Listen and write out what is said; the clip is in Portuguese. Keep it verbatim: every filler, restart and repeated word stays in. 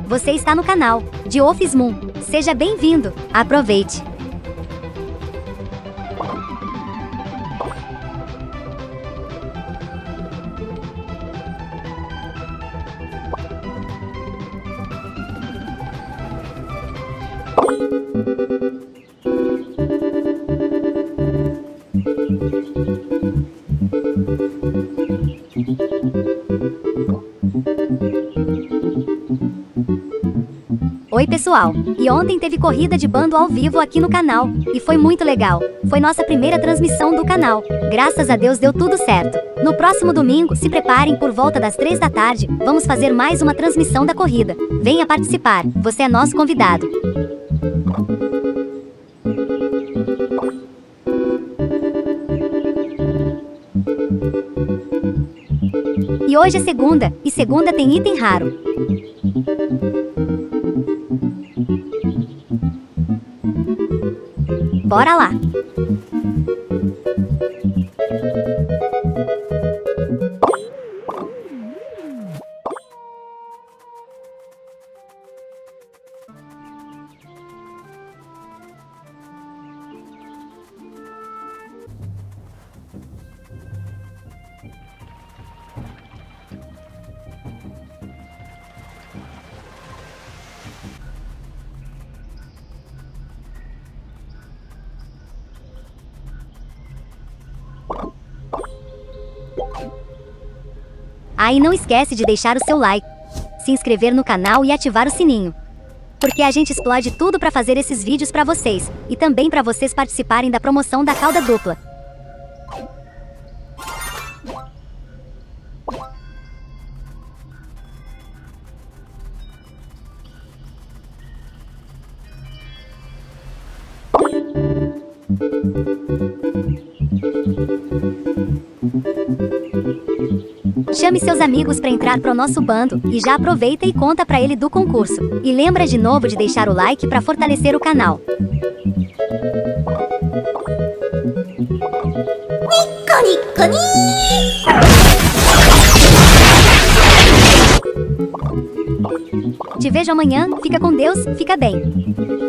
Você está no canal de Office Moon. Seja bem-vindo. Aproveite. Oi pessoal, e ontem teve corrida de bando ao vivo aqui no canal, e foi muito legal. Foi nossa primeira transmissão do canal. Graças a Deus deu tudo certo. No próximo domingo, se preparem, por volta das três da tarde, vamos fazer mais uma transmissão da corrida. Venha participar, você é nosso convidado. E hoje é segunda, e segunda tem item raro. Bora lá! Ah, e não esquece de deixar o seu like, se inscrever no canal e ativar o sininho. Porque a gente explode tudo para fazer esses vídeos para vocês, e também para vocês participarem da promoção da cauda dupla. Chame seus amigos para entrar pro nosso bando, e já aproveita e conta para ele do concurso. E lembra de novo de deixar o like para fortalecer o canal. Te vejo amanhã, fica com Deus, fica bem.